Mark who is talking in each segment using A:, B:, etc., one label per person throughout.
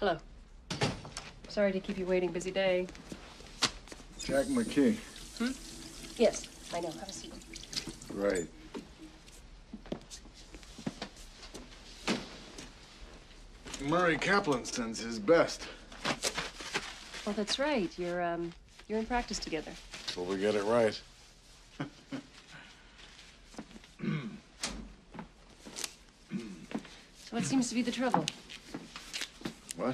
A: Hello. Sorry to keep you waiting. Busy day.
B: Jack McKee.
A: Yes, I know. Have a seat.
B: Right. Murray Kaplan sends his best.
A: Oh, that's right. You're in practice together.
B: Till we get it right.
A: So what seems to be the trouble?
B: What?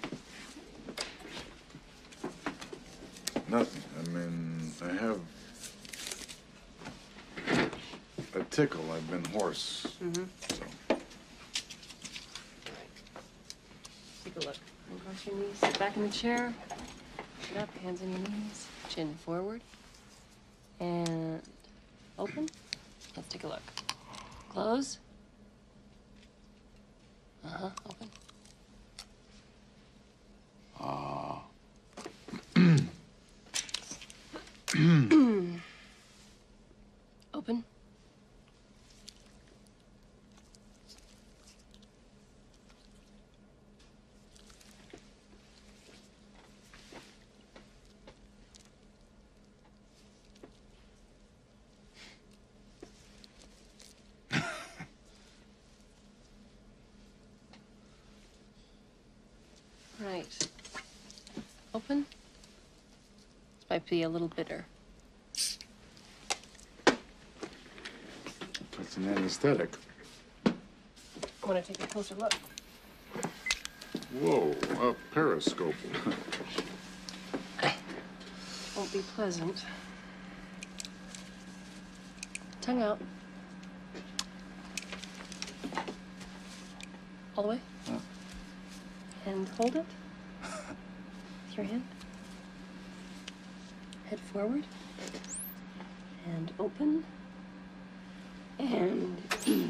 B: Nothing. I mean, I have a tickle. I've been hoarse. So.
A: Take a look. Cross your knees. Sit back in the chair. Sit up. Hands on your knees. Chin forward. And open. Let's take a look. Close. Open. Open. Right. Open. This might be a little bitter.
B: It's an anesthetic.
A: Want to take a closer look?
B: Whoa, a periscope.
A: Won't be pleasant. Tongue out. All the way. And hold it with your hand. Head forward. And open. And E.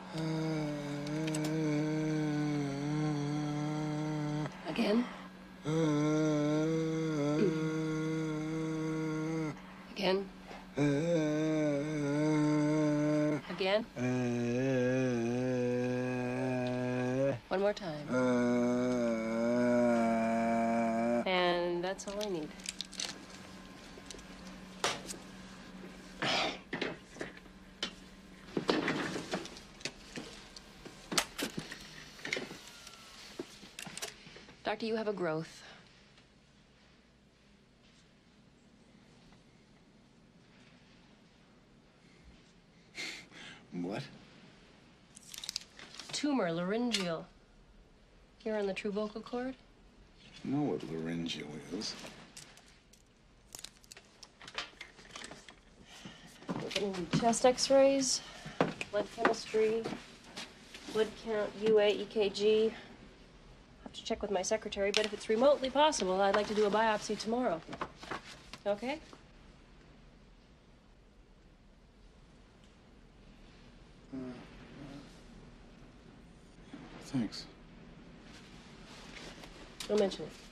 A: Again. Again. Again. One more time. And that's all I need. Doctor, you have a growth.
B: What?
A: Tumor, laryngeal. Here on the true vocal cord?
B: I know what laryngeal is.
A: We're gonna do chest x-rays, blood chemistry, blood count, UA, EKG. Have to check with my secretary, but if it's remotely possible, I'd like to do a biopsy tomorrow. Okay?
B: Thanks.
A: Don't mention it.